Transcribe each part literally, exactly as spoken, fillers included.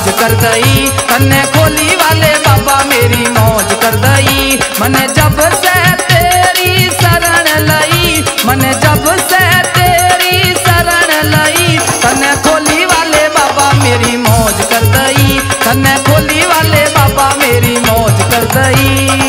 मौज कर दई, तन्ने खोली वाले बाबा मेरी मौज कर दई। मने जब से तेरी शरण लई, मने जब से तेरी शरण लई, तन्ने खोली वाले बाबा मेरी मौज कर दई, तन्ने खोली वाले बाबा मेरी मौज कर दई।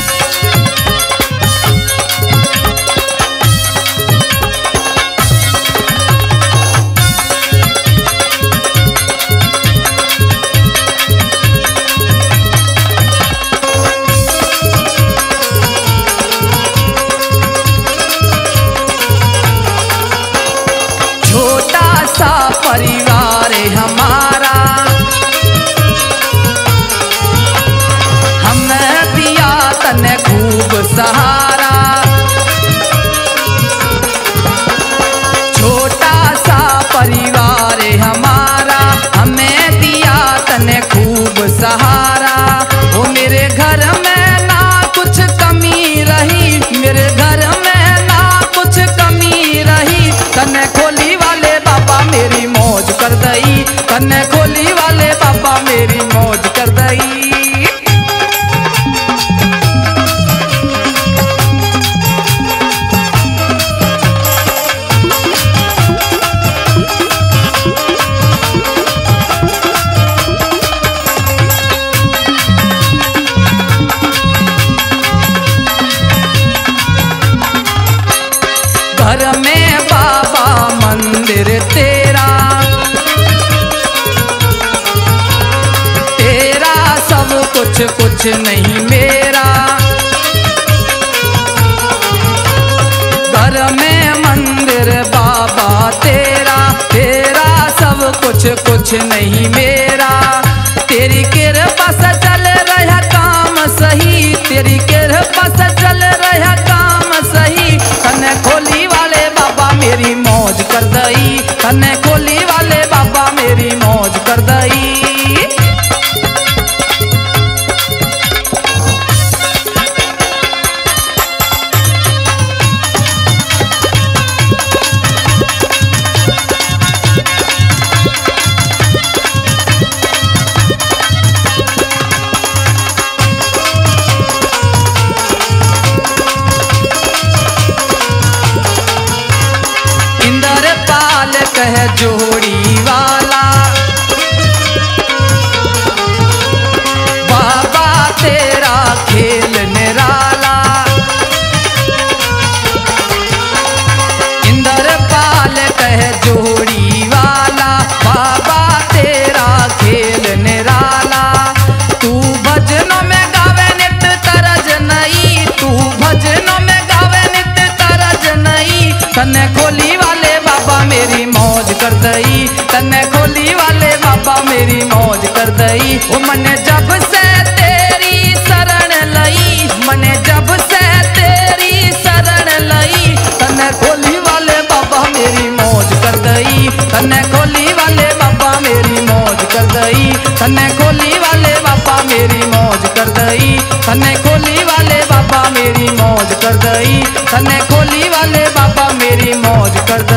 छोटा सा परिवार हमारा, हमने दिया तन्ने खूब सहारा। छोटा सा परिवार हमारा, हमें दिया तन्ने खूब सहारा। वो मेरे घर में ना कुछ कमी रही, मेरे घर में ना कुछ कमी रही, तन्ने खोली वाले बाबा मेरी मौज कर दई, तन्ने खोली वाले बाबा मेरी मौज कर दई। घर में बाबा मंदिर तेरा, तेरा सब कुछ कुछ नहीं मेरा। घर में मंदिर बाबा तेरा, तेरा सब कुछ कुछ नहीं मेरा। तेरी कृपा से चल रहा काम सही, तेरी कृपा से चल रहा काम सही। तन्ने खोली वाले बाबा मेरी मौज कर दई, तन्ने खोली वाले बाबा मेरी मौज कर दई। इंद्रपाल कह जोड़ी वाला, बाबा तेरा खेल निराला। इंद्रपाल कह जोड़ी वाला, बाबा तेरा खेल निराला। तू भजनों में गावे नित तरज नहीं, तू भजनों में गावे नित तरज नहीं। तन्ने खोली वाले बाबा मेरी मौज कर दई, तन्ने खोली वाले बाबा मेरी मौज कर दई। ओ मने जब से तेरी शरण लई, मने जब से तेरी शरण लई, तन्ने खोली वाले बाबा मेरी मौज कर दई, तन्ने खोली वाले बाबा मेरी मौज कर दई, तन्ने खोली वाले बाबा मेरी मौज कर दई, तन्ने खोली वाले बाबा मेरी मौज कर दई, तन्ने खोली वाले बाबा मेरी मौज कर